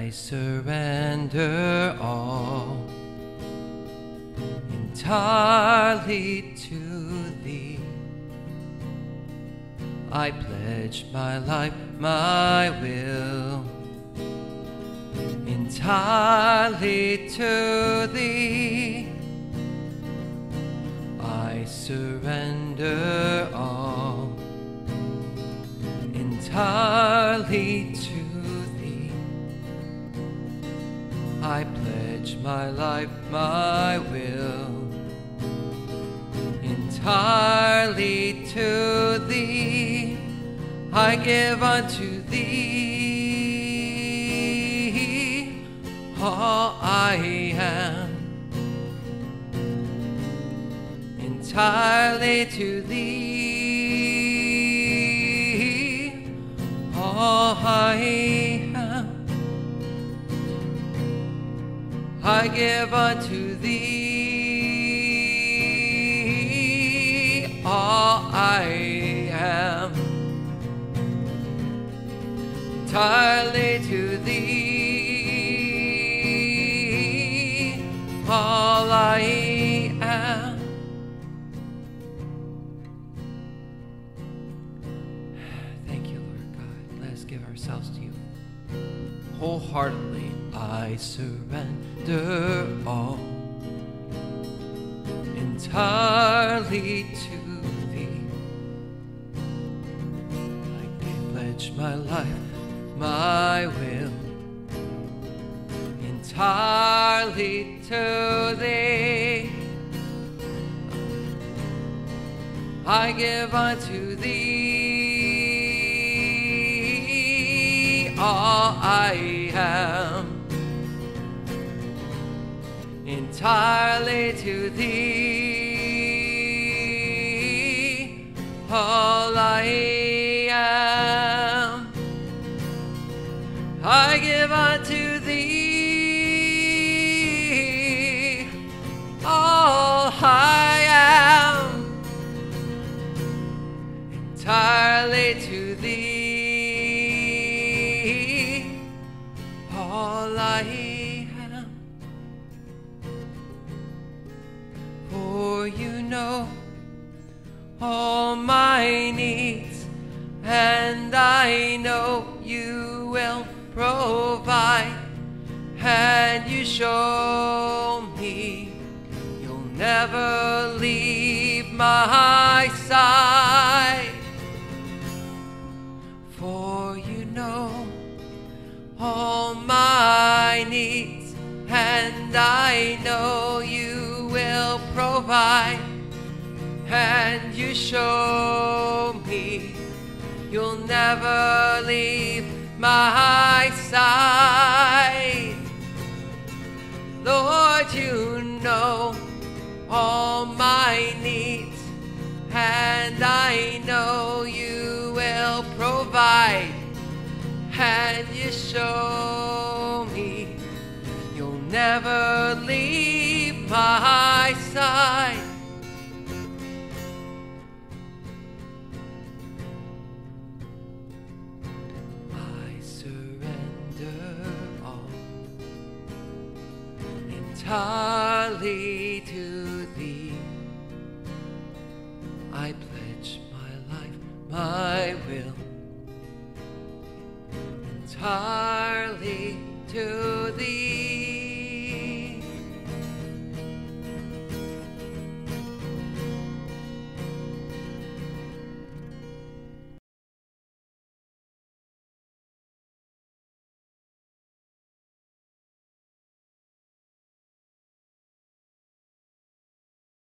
I surrender all entirely to Thee. I pledge my life, my will, entirely to Thee. I surrender all entirely to Thee. I pledge my life, my will, entirely to Thee. I give unto Thee all I am, entirely to Thee all I am. I give unto Thee all I am, entirely to Thee all I am. Thank you, Lord God. Let us give ourselves to you wholeheartedly. I surrender all entirely to Thee. I pledge my life, my will, entirely to Thee. I give unto Thee all I am, entirely to Thee all I am. I give unto Thee all I am, entirely to Thee all I am. For you know all my needs, and I know you will provide, and you show me you'll never leave my side. For you know all my needs, and I know you will provide, and you show me you'll never leave my side. Lord, you know all my needs, and I know you will provide, and you show me you'll never leave my side. Entirely to Thee. I pledge my life, my will, entirely to